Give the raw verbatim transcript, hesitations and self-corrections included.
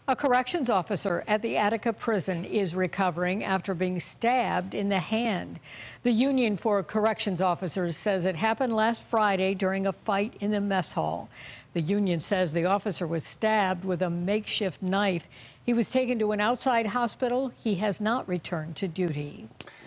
A corrections officer at the Attica prison is recovering after being stabbed in the hand. The Union for Corrections Officers says it happened last Friday during a fight in the mess hall. The union says the officer was stabbed with a makeshift knife. He was taken to an outside hospital. He has not returned to duty.